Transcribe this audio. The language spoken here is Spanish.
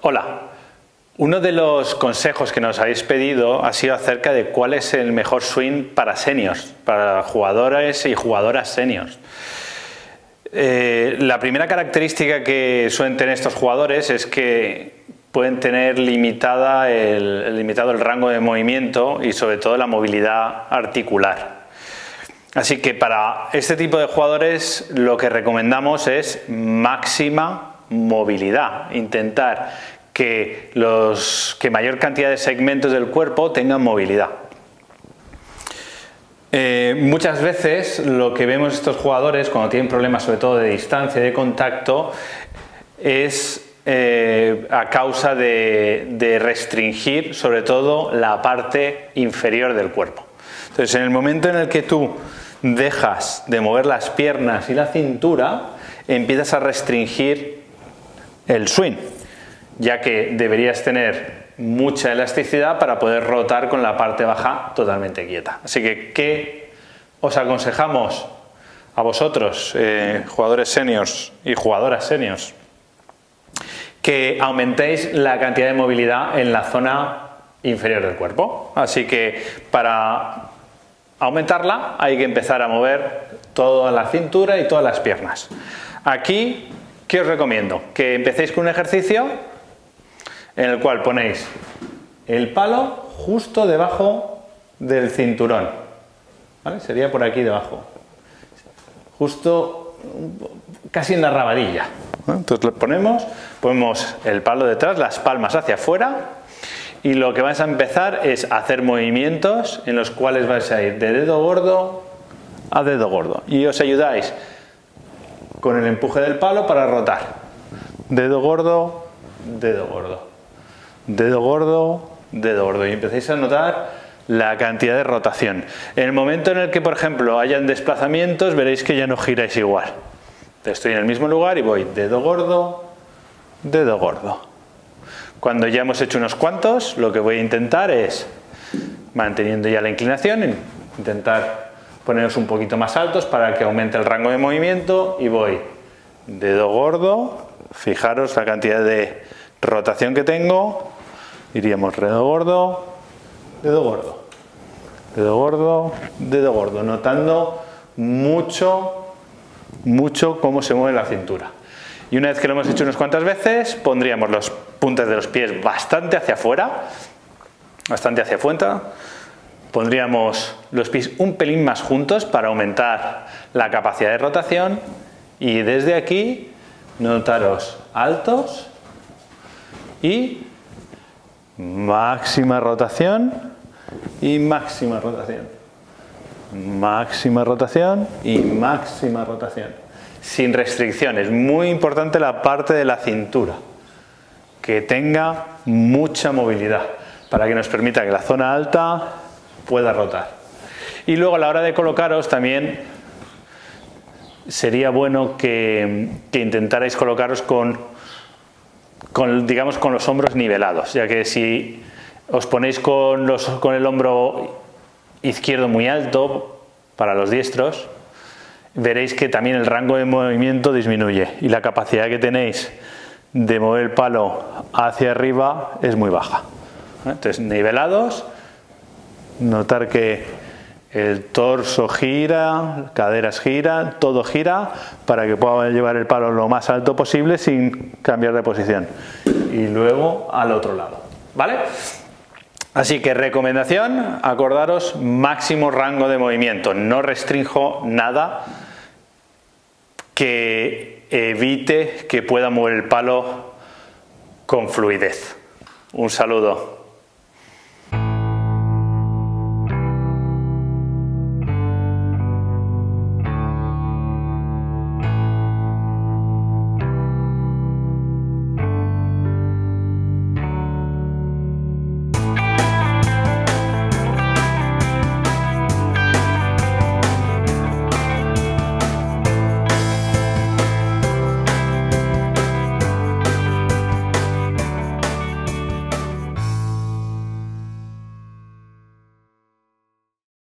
Hola, uno de los consejos que nos habéis pedido ha sido acerca de cuál es el mejor swing para seniors, para jugadores y jugadoras seniors. La primera característica que suelen tener estos jugadores es que pueden tener limitado el rango de movimiento y sobre todo la movilidad articular. Así que para este tipo de jugadores lo que recomendamos es máxima movilidad, intentar que mayor cantidad de segmentos del cuerpo tengan movilidad. Muchas veces lo que vemos estos jugadores cuando tienen problemas sobre todo de distancia y de contacto es a causa de restringir sobre todo la parte inferior del cuerpo. Entonces, en el momento en el que tú dejas de mover las piernas y la cintura, empiezas a restringir el swing, ya que deberías tener mucha elasticidad para poder rotar con la parte baja totalmente quieta. Así que, ¿qué os aconsejamos a vosotros, jugadores seniors y jugadoras seniors? Que aumentéis la cantidad de movilidad en la zona inferior del cuerpo. Así que para aumentarla hay que empezar a mover toda la cintura y todas las piernas. Aquí, ¿qué os recomiendo? Que empecéis con un ejercicio en el cual ponéis el palo justo debajo del cinturón, ¿vale? Sería por aquí debajo, justo casi en la rabadilla. Entonces lo ponemos el palo detrás, las palmas hacia afuera, y lo que vais a empezar es a hacer movimientos en los cuales vais a ir de dedo gordo a dedo gordo y os ayudáis con el empuje del palo para rotar. Dedo gordo, dedo gordo, dedo gordo, dedo gordo, y empecéis a notar la cantidad de rotación. En el momento en el que, por ejemplo, hayan desplazamientos, veréis que ya no giráis igual. Estoy en el mismo lugar y voy dedo gordo, dedo gordo. Cuando ya hemos hecho unos cuantos, lo que voy a intentar es, manteniendo ya la inclinación, intentar poneros un poquito más altos para que aumente el rango de movimiento, y voy dedo gordo, fijaros la cantidad de rotación que tengo, iríamos dedo gordo, dedo gordo, dedo gordo, dedo gordo, notando mucho cómo se mueve la cintura. Y una vez que lo hemos hecho unas cuantas veces, pondríamos las puntas de los pies bastante hacia afuera, pondríamos los pies un pelín más juntos para aumentar la capacidad de rotación, y desde aquí notaros altos y máxima rotación y máxima rotación, máxima rotación y máxima rotación, sin restricciones. Muy importante la parte de la cintura, que tenga mucha movilidad para que nos permita que la zona alta pueda rotar. Y luego a la hora de colocaros también sería bueno que intentarais colocaros digamos, con los hombros nivelados, ya que si os ponéis con el hombro izquierdo muy alto para los diestros, veréis que también el rango de movimiento disminuye y la capacidad que tenéis de mover el palo hacia arriba es muy baja. Entonces, nivelados, notar que el torso gira, caderas giran, todo gira para que pueda llevar el palo lo más alto posible sin cambiar de posición. Y luego al otro lado, ¿vale? Así que recomendación, acordaros, máximo rango de movimiento. No restrinjo nada que evite que pueda mover el palo con fluidez. Un saludo.